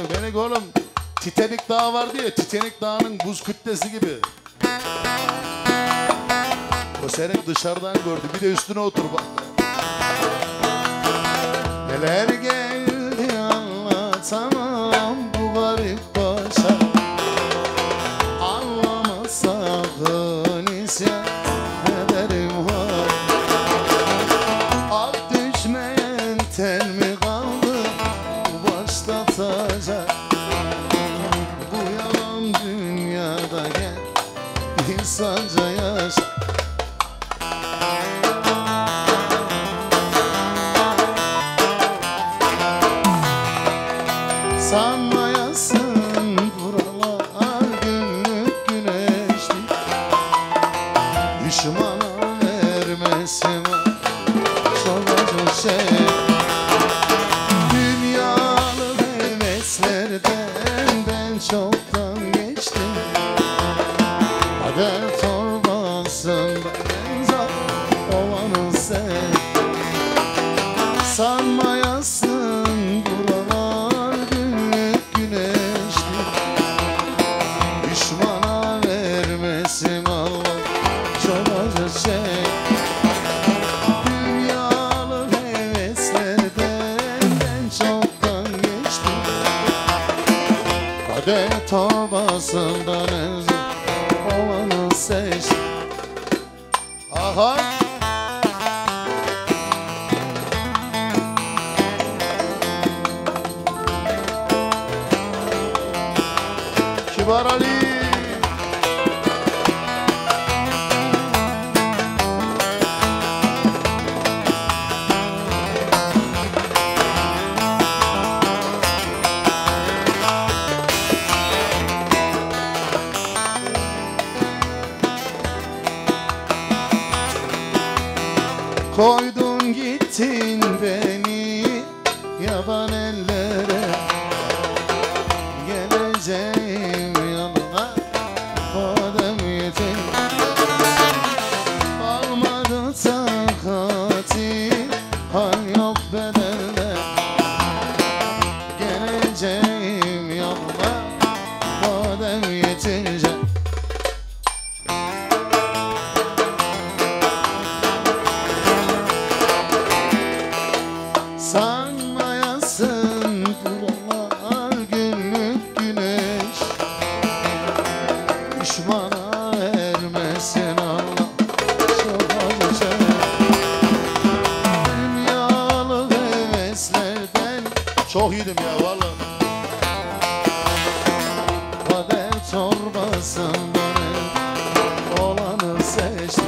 Demek oğlum Titanic Dağı vardı ya, Titanic Dağı'nın buz kütlesi gibi. O seni dışarıdan gördü, bir de üstüne otur bak. Neler geldi anlatamam bu garip başa. Anlamasakın isyan ederim var. Alt düşmeyen tel mi kaldı başlatacak? Bu yalan dünyada gel insanca yaşa. Sanmayasın buralar günlük güneşli. Düşmana vermesin çok acı şey. Dünyalı heveslerden ben çoktan geçtim. Kader torbasında benzer olanı sen. Sanmayasın buralar günlük güneşli. Düşmana vermesin Allah çok acı şey. Dünyalı heveslerden ben çoktan geçtim. Kader torbasından ezer olanı seçtim. Aha! Kibar Ali. Koydun gittin beni yaban ellere. Geleceğim yanına madem yetin. Kalmadı takatim hal yok bedelde. Geleceğim yanına madem yetince. Sanmayasın buralar günlük güneş. Düşmana vermesin Allah çok acı şey. Dünyalı heveslerden çok iyiydim ya vallahi. Kader torbasından olanı seçtim.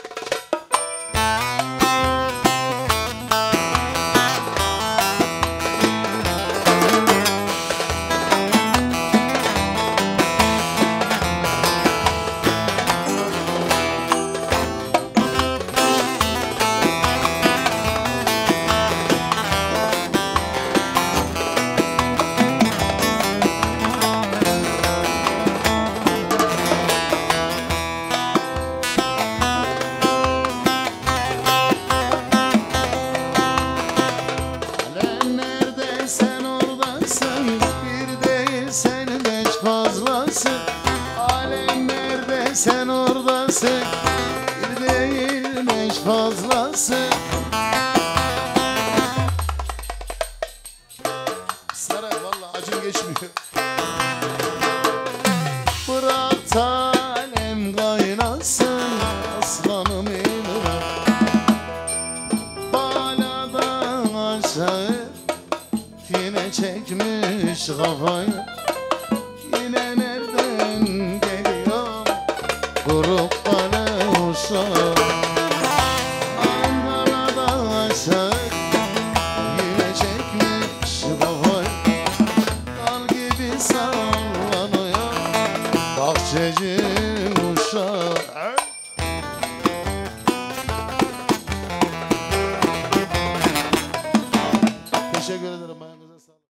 Sen oradasın, bir değil sen beş fazlası. Alem nerede sen oradasın, bir değil beş fazlası. Saray vallahi acım geçmiyor. Bırak alem kaynasın aslanım inan. Baladan aşağı yine çekmiş kafayı. Yine nereden geliyor grup bana uşağı.